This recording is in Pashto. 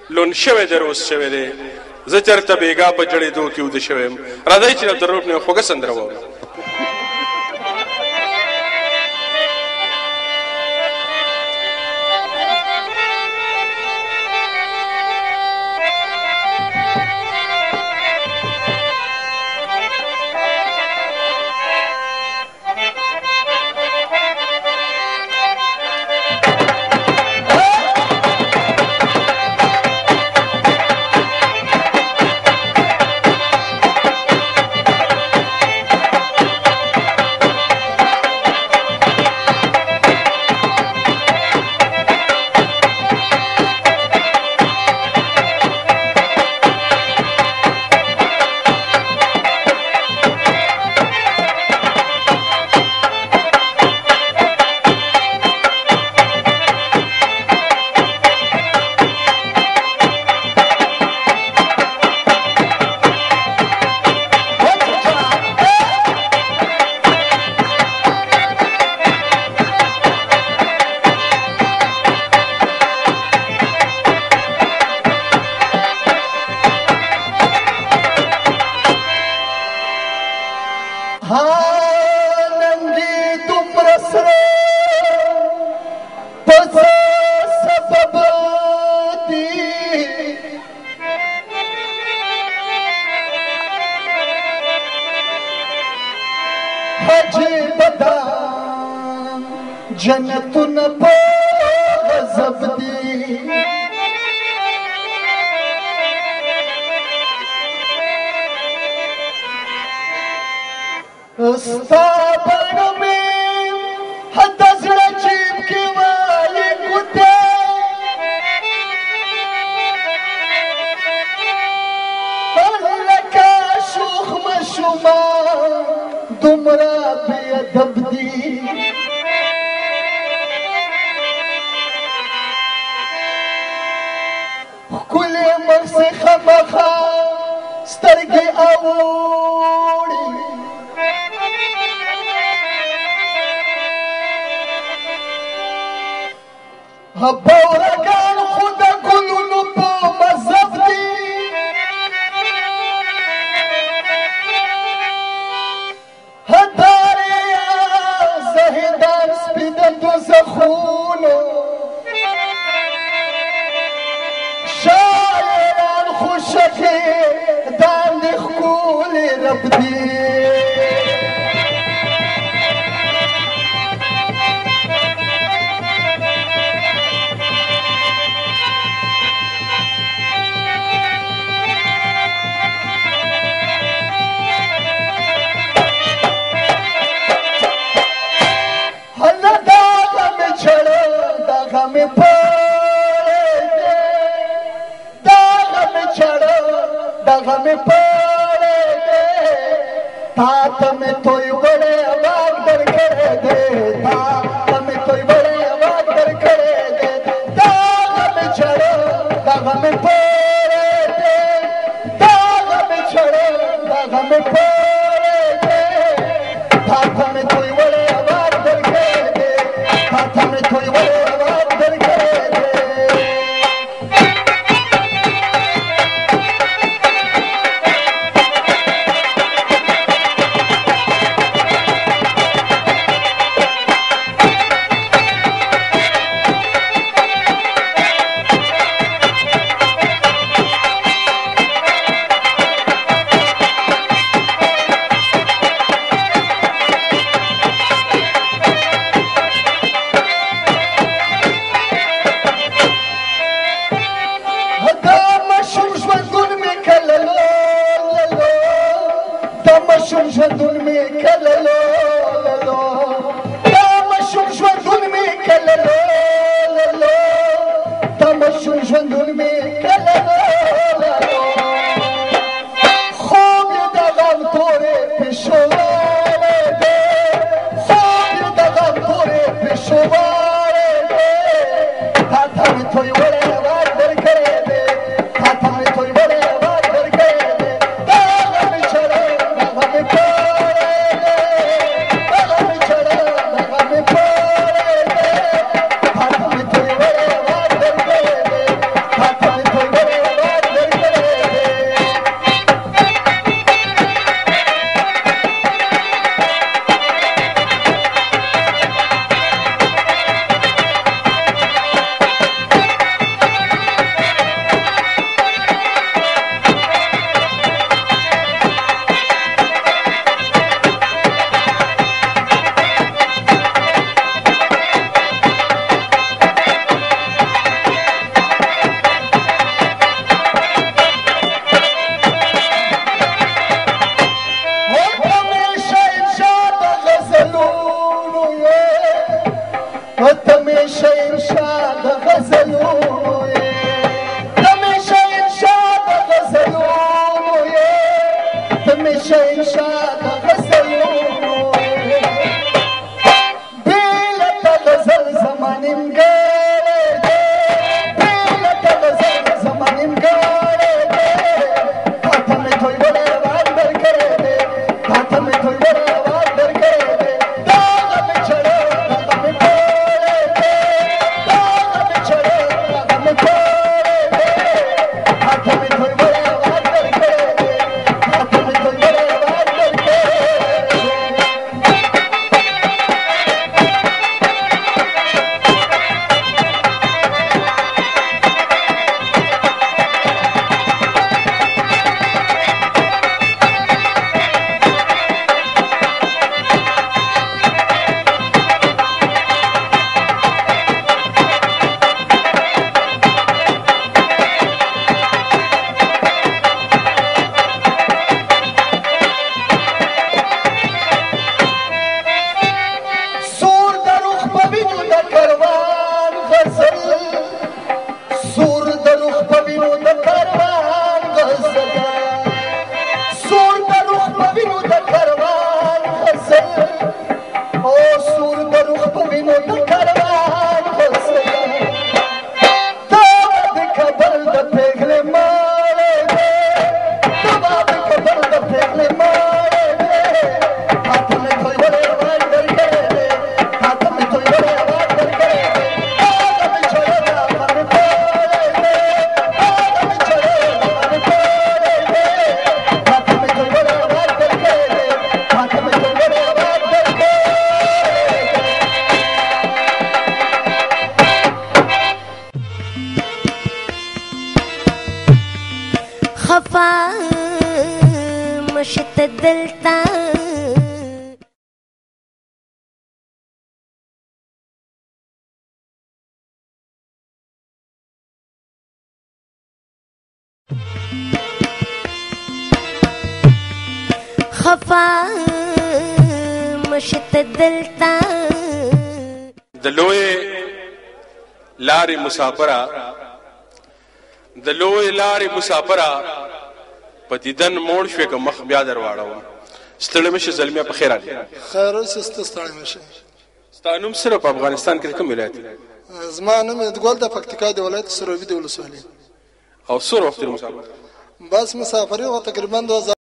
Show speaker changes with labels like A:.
A: لون شوی دی روز شوی دی زه چېرته بېګا په جړېدو کې ویده شوی یم راځئ چې د عبدالرؤف نه یو خوږه سندره واورو
B: جنتون په غضب دي ستا بڼه مې حد زړه جیب کې وایي ګوتې لکه شوخ ماشومان دومره بې ادب دي ښکلې مغزي خامخا سترګې اوړي بورګان خو د ګلونو په مذهب دي هداریا زهدان سپي د دوزخونو شاعران خوشکې داندې ښکلې رب دي में पड़े दे तात में तोय बड़े आवाज कर करे दे तात में तोय बड़े आवाज कर करे दे दाग में चढ़ो दाग में पड़े दे दाग में चढ़ो दाग में पड़े दे तात में तोय बड़े आवाज कर करे दे तात में तोय बड़े आवाज कर करे दे ژوندون می کللو للو دا مشوم ژوندون می کللو للو دا مشوم ژوندون می کللو للو خوب یې د غم تورې پېښوارې دی خوب یې د غم تورې پېښوارې دی تا ته مې توی وړی آواز درکړی دی تا ته مې توی وړی آواز درکړی دی دا غمې چړه دا غمې Bye.
C: خفا مشت دلتا خفا مشت دلتا
A: د لوی لارې مسافره د لوی لارې مسافره په دیدن موړ شوې که مخ بیا در واړوم ستړی مه شې زلمیه په خیر راغلې
D: خیر اوسې سته ستړی مه شې
A: ستا نوم صرف په افغانستان کې د کوم ولایت
D: زما نوم ګل د پکتیکا د ولایت سروبي د ولسوالۍ
A: او څومره وخت تېر مسافر
D: بس مسافري وه تقریبا 2000